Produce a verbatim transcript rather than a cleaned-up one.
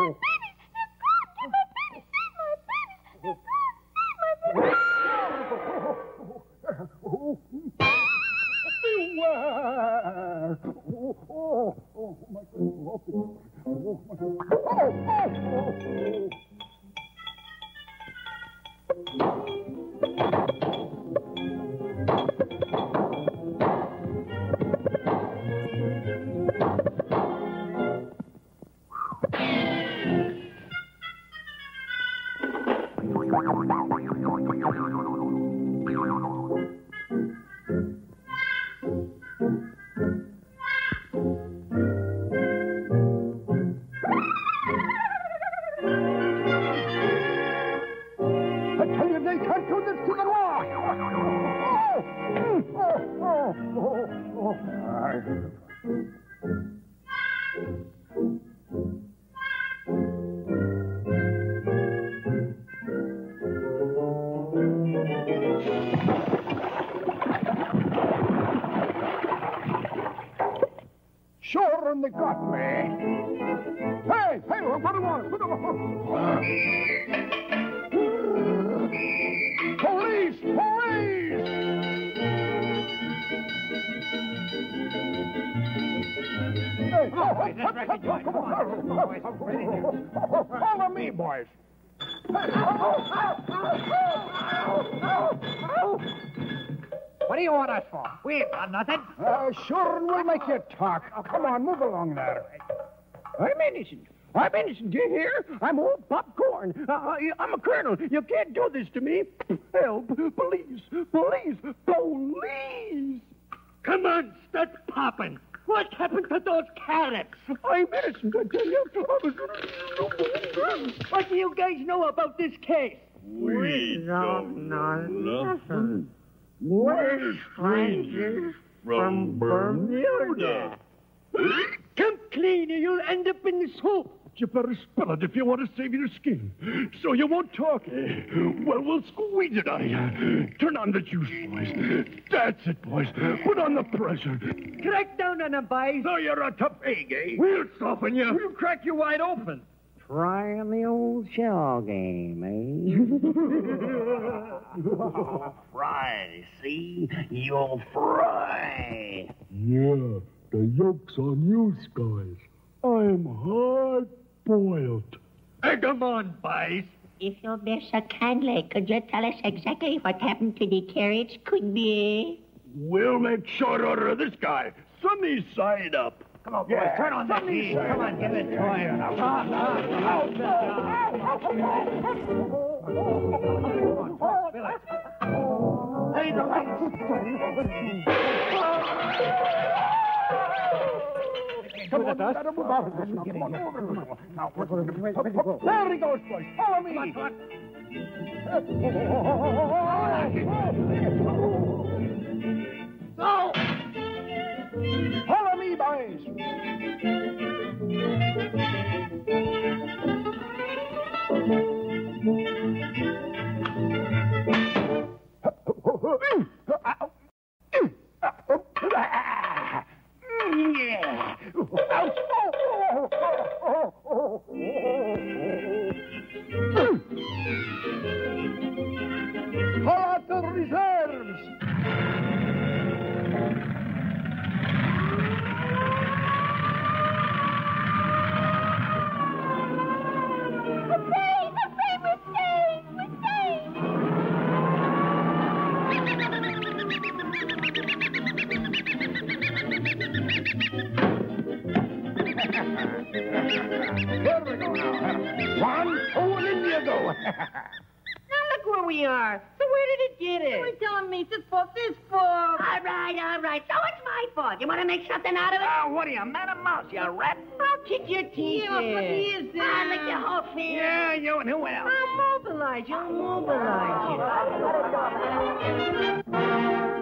Sure, and they got me. Hey, hey, what do you want? Police! Police! Hey, oh, boys, that's right. Come on. Follow me, boys. What do you want us for? We ain't got nothing. Uh, sure, and we'll make you talk. Oh, come on, move along there. I'm innocent. I'm innocent. Do you hear? I'm old popcorn. Uh, I'm a colonel. You can't do this to me. Help. Police. Police. Police. Come on, start popping. What happened to those carrots? I'm innocent, I tell you. What do you guys know about this case? We don't know nothing. We're strangers from Bermuda. Come clean or you'll end up in the soup. You better spill it if you want to save your skin. So you won't talk, eh? Well, we'll squeeze it out of you. Turn on the juice, boys. That's it, boys. Put on the pressure. Crack down on them, boys. So you're a tough egg, eh? We'll soften you. We'll crack you wide open. Trying the old shell game, eh? Fry, see? You'll fry. Yeah, the yoke's on you, guys. I'm hard-boiled. Hey, come on, boys. If you'll be so kindly, could you tell us exactly what happened to the carrots, could be? We'll make short order of this guy. Sunny side up. Come on, boys, yeah, turn on that heat. Come on, give it to him. Hey, the lights. Come on, better move out of this. Now, come on. Now, we're going to... There he goes, boys. Follow me. No! Follow me, boys. Yeah. Call out the reserves. Here we go now. One, two, and in you go. Now look where we are. So where did it get it? You're telling me this fault, this fault. All right, all right. So it's my fault. You want to make something out of it? Oh, what are you, man of mouse, you rat? I'll kick your teeth Yeah, in. but he is there. I'll lick your whole face. Yeah, you and who else? I'll mobilize you. I'll mobilize you.